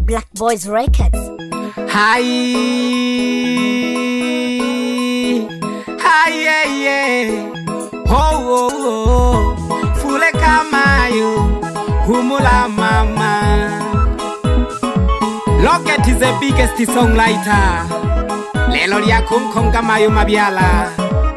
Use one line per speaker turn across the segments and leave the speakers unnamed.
Black Boys Records.
Hi, hi, yeah, yeah. Oh, oh, oh. Fule kamayo, humula mama. Locket is the biggest songwriter. Lelo ya kong kamayo mabiala.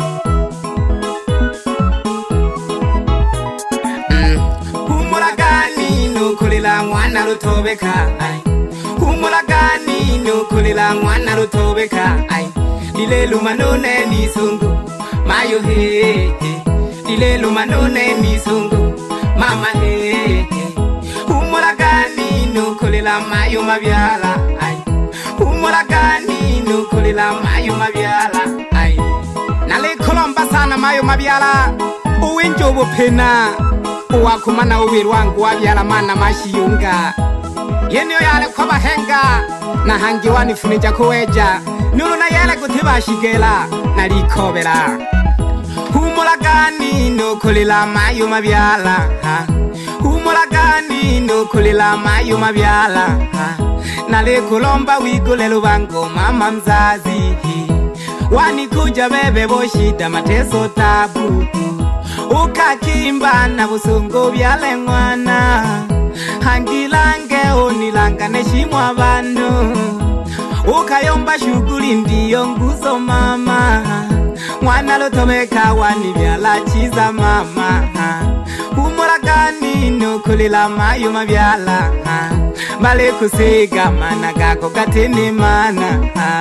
Humula gani no kulila mwana rutobeka. Humula gani no kulila mwana rutobeka. Dile lumanone ni sungu mayo he. Dile lumanone ni sungu mama he. Humula gani no kulila mayo mabiala. Humula gani no kulila mayo mabiala. Nale kolomba sana mayo mabiala. Uwenjo bopena. Uwakumana uwiri wangu wabyala mana mashiyunga. Yenyo yale kwa bahenga na hangi wanifunija kuweja. Nulu na yale kutiba shigela na likobela. Humula gani no kulila mayo mabyala. Humula gani no kulila mayo mabyala. Nale kulomba wigule lubango mama mzazi. Wanikuja bebe boshida mateso tabu. Ukakimba na busungu byale mwana. Hangilange onilanga neshimwa bandu. Ukayomba shughuli ndiyo nguzo mama. Mwana lotobeka wani byala chiza mama. Humula gani no kulila mayo mabyala. Bale kusiga mana gako katini mana.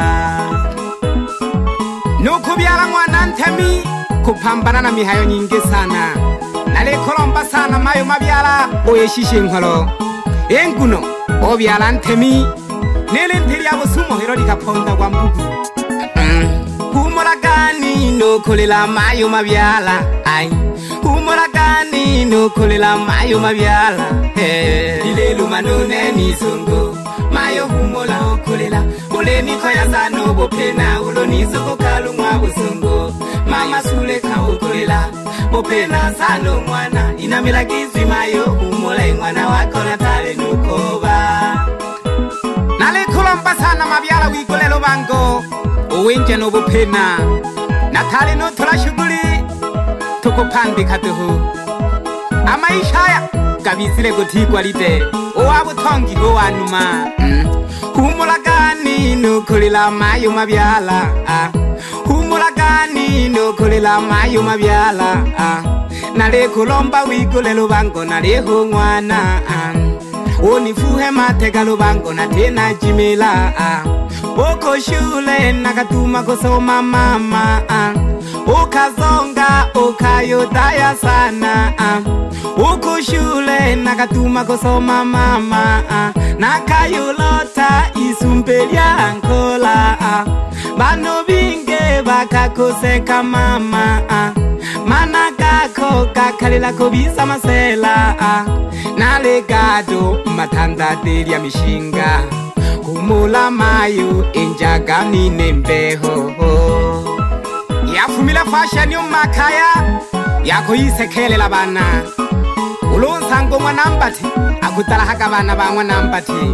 Nukubyala mwana ntemi kupambana na mihayo nyingi sana. Nale kolomba sana mayo mabyala oyeshishe nkolo. Enguno obyala ntemi nele ntiri abusumo hero likaponda kwa mbugu. Humula gani no kulila mayo mabyala. Humula gani no kulila mayo mabyala. Dile lumanone ni sungu mayo humula okulila. Ule nikoya zano bopena ulo nizuko kalumwa busungu. Mama sule kaukulila bopena zano mwana. Inamilagizwi mayo humula mwana wako na tale nukoba. Nale kulomba sana mabyala wigule lubango. Uwenje no bopena na tale no tola shughuli tukupandika tuhu. Amaishaya kabizile kutigwa lite uwabutongi go wanuma. Humula gani no kulila mayo mabyala. Humula gani no kulila mayo mabyala. Nale kulomba wigule lubango nale hungwana. Unifuhe matega lubango na tena jimila. Uko shule nakatuma kusoma mama. Ukazonga ukayodaya sana. Uko shule nakatuma kusoma mama. Nakayolota isumbelia ankola. Bano binge bakakoseka mama. Mana kako kakalila kubisa masela. Nale gado matanda deri ya mishinga. Humula mayo enjaga nine mbeho. Yafumila fashion yumakaya. Yako yisekele la bana. Ulonsango mwanambati akutala haka bana ba mwanambati.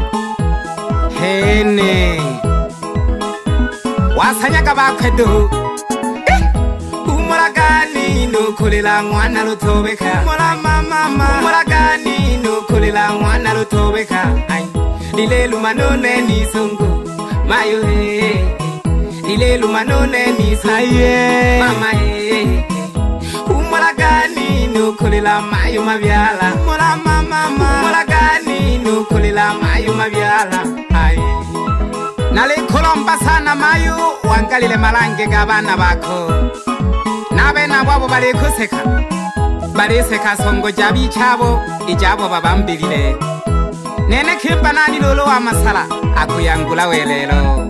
Hene wasanyaga bakwedo. Humula gani no kulila mwana lutobeka. Humula mama. Humula gani no kulila mwana lutobeka. Dile lumanone ni sungu mayo he. Dile lumanone ni sungu mama he. Humula gani no kulila mayo mabyala. Humula mama. Humula gani no kulila mayo mabyala. Nale kolomba sana mayo wangalile malange gabana bako. Nabe na wabo bale kuseka. Bale seka songo jabi chabo ijabo babambilile. Nene kimba nani lolo wa masala akuyangula welelo.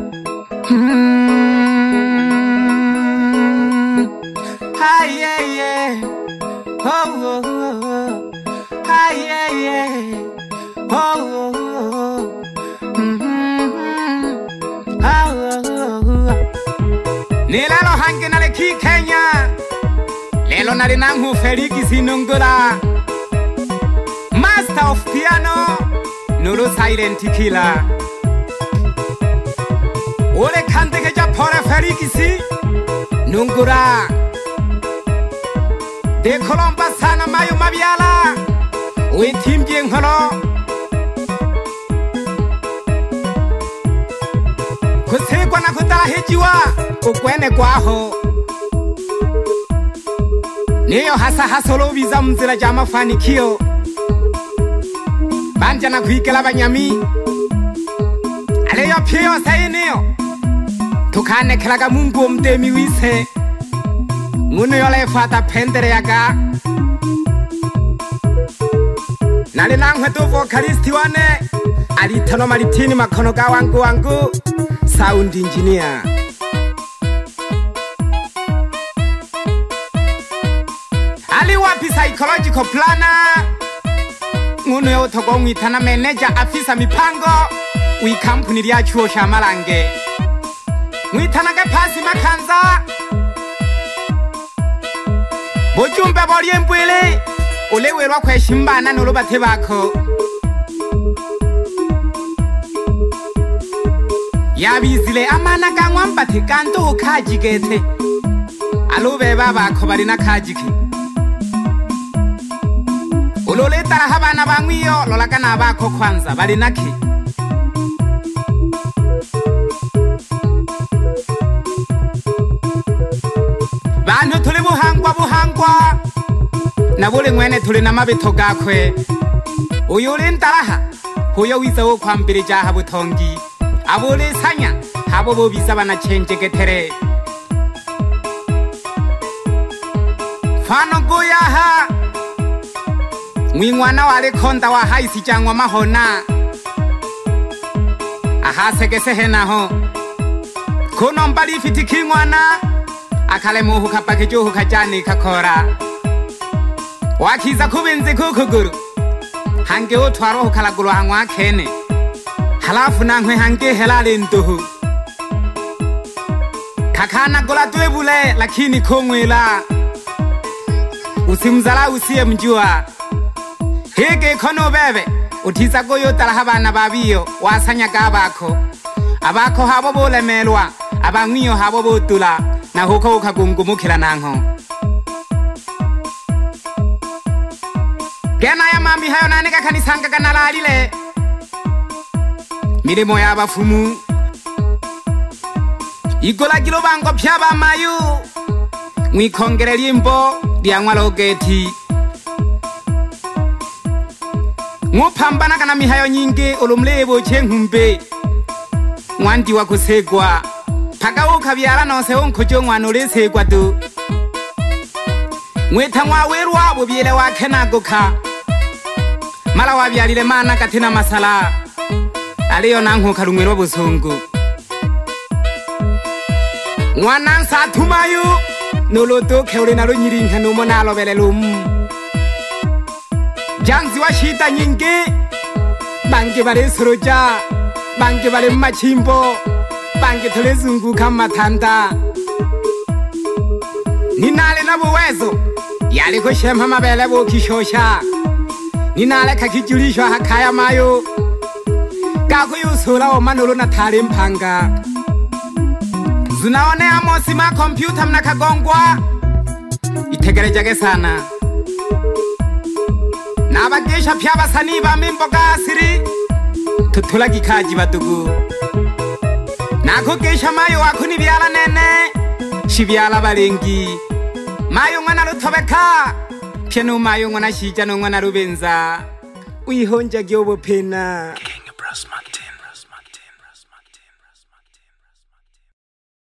Hi yeah yeah. Oh oh oh. Hi yeah yeah. Oh oh oh. Nilalo hange nale ki Kenya. Lelo nale nangu Feliki Sinungula. Master of piano Nuru Silent Killer. Ole kandeke ja pore ferikisi Nungura De kolomba sana mayo mabiala We timje nkolo Kusekwa na kutala hejiwa Ukwene kwaho Niyo hasa lobiza mzira ja mafanikio Banja na kuikela banyami Aleyo pio sayiniyo Tukane kelaga mungu mdemi wise Ngunu yole fata pendere yaga Nali nangwe tu vocalisti wane Alitano malitini makono ga wangu Sound engineer Ali wapi psychological planner Ngunu yo togo mwitana manager afisa mipango Ui kampuni liya chuo shamalange Mwitana ke pasi makanza Bojumbe bolie mbwele Ulewe lwa kwe shimbana nulubate bako Yabizile amana gangwambate ganto ukajigete Alube babako barina kajiki Ulole tarahabana bangwiyo lolakana bako kwanza barinaki Bantu tuli buhangwa Nabule mwene tuli na mabito gakwe Uyuli ntaraha Huyo wiza wo kwambiri jaha butongi Abule sanya Habo bo bisa bana chenje getere Fano goyaha Mwingwana wale konda wa haisi jangwa mahona Aha segese henaho Kuno mbali fitiki mwana Akale muhu kapake juhu kajani kakora Wakiza kubinzi kukuguru Hange utwaro hukalagulu hangwa kene Halafu nangwe hange helali nduhu Kakana gula tuebule lakini kumwila Usimzala usiye mjua Hige kono bebe Utiza goyo talahabana babiyo Wasanyaga Abako habo bole melwa Abangwiyo habo botula Na huko ukagungumukila nango Gena ya mami hayo nanika kanisanga kanalalile Mirimo ya bafumu Igola gilo bango pyaba mayu Mwikongere limbo Diangwa logeti Ngupambana kana mihayo nyingi Ulumlebo chenghumbe Mwandi wa kusegwa Paka ukabiara nose unkujo mwanule segwa tu Mweta mwawerwa bubiele wakenaguka Mala wabialile mana katina masala Aliyo nangu kalumwelo busungu Mwanansa tumayu Noloto keule nalo nyirinka numona alobele lumu Janzi wa shita nyingi Bangi bale soroja Bangi bale machimbo Bangi tole zungu kama tanda Ninale na buwezo Yali kushemha mabele bukishosha Ninale kakijulishwa hakaya mayo Kaku yusula o manolo na tali mpanga Zunaone amosi ma kompyuta mnakagongwa Itegerejage sana Nabagesha pyaba saniba mimboga asiri Tutula gikaji badugu Nakugesha mayo wakuni biala nene Shibiala balengi Mayo ngwana lutobeka Piano mayo ngwana shija no ngwana rubenza Uihonja gyobo pena